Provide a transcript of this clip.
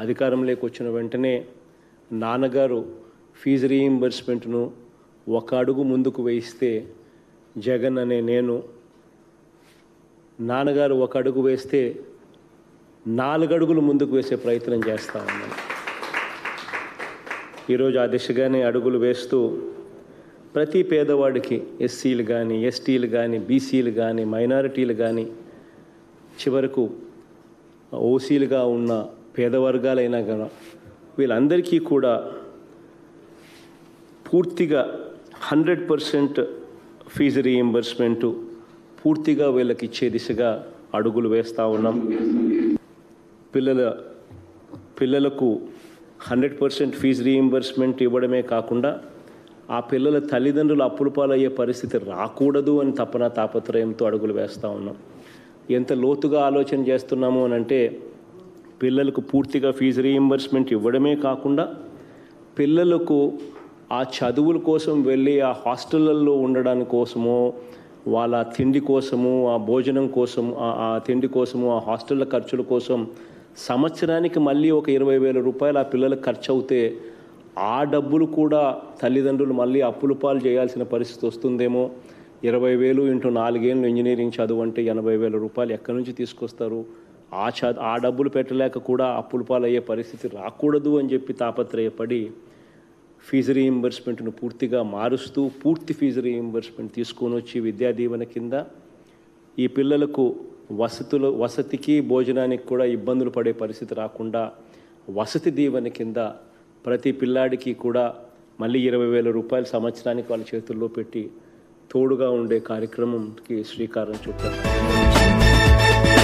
అధికారంలోకి వచ్చిన వెంటనే నాన్నగారు ఫీజు రీయింబర్స్మెంట్ను ఒక అడుగు ముందుకు వేయిస్తే జగన్ అనే నేను నాన్నగారు ఒక అడుగు వేస్తే 4 అడుగులు ముందుకు వేసే ప్రయత్నం చేస్తా ఉన్నాను. ఈరోజు ఆ దిశగానే అడుగులు వేస్తూ ప్రతి పేదవాడికి ఎస్సీలు కానీ, ఎస్టీలు కానీ, బీసీలు కానీ, మైనారిటీలు కానీ, చివరకు ఓసీలుగా ఉన్న పేదవర్గాలైనా కానీ వీళ్ళందరికీ కూడా పూర్తిగా 100% ఫీజు రీయింబర్స్మెంటు పూర్తిగా వీళ్ళకి ఇచ్చే దిశగా అడుగులు వేస్తూ ఉన్నాం. పిల్లలకు 100% ఫీజు రీయింబర్స్మెంట్ ఇవ్వడమే కాకుండా ఆ పిల్లల తల్లిదండ్రులు అప్పుల పాలయ్యే పరిస్థితి రాకూడదు అని తాపత్రయంతో అడుగులు వేస్తూ ఉన్నాం. ఎంత లోతుగా ఆలోచన చేస్తున్నాము అని అంటే పిల్లలకు పూర్తిగా ఫీజు రీయింబర్స్మెంట్ ఇవ్వడమే కాకుండా పిల్లలకు ఆ చదువుల కోసం వెళ్ళి ఆ హాస్టళ్ళల్లో ఉండడానికి కోసమో వాళ్ళ తిండి కోసము, ఆ భోజనం కోసం, ఆ తిండి కోసము, ఆ హాస్టళ్ళ ఖర్చుల కోసం సంవత్సరానికి మళ్ళీ ఒక 20,000 రూపాయలు ఆ పిల్లలకు ఖర్చు అవుతే ఆ డబ్బులు కూడా తల్లిదండ్రులు మళ్ళీ అప్పుల పాలు చేయాల్సిన పరిస్థితి వస్తుందేమో. 20,000 ఇంటూ 4 ఏళ్ళు ఇంజనీరింగ్ చదువు అంటే 80,000 రూపాయలు ఎక్కడి నుంచి తీసుకొస్తారు? ఆ డబ్బులు పెట్టలేక కూడా అప్పుల పాలు అయ్యే పరిస్థితి రాకూడదు అని చెప్పి తాపత్రయపడి ఫీజు రీయింబర్స్మెంట్ను పూర్తిగా మారుస్తూ పూర్తి ఫీజు రీయింబర్స్మెంట్ తీసుకొని వచ్చి విద్యా దీవెన కింద ఈ పిల్లలకు వసతికి భోజనానికి కూడా ఇబ్బందులు పడే పరిస్థితి రాకుండా వసతి దీవెన కింద ప్రతి పిల్లాడికి కూడా మళ్ళీ 20,000 రూపాయలు సంవత్సరానికి వాళ్ళ చేతుల్లో పెట్టి తోడుగా ఉండే కార్యక్రమంకి శ్రీకారం చుట్టారు.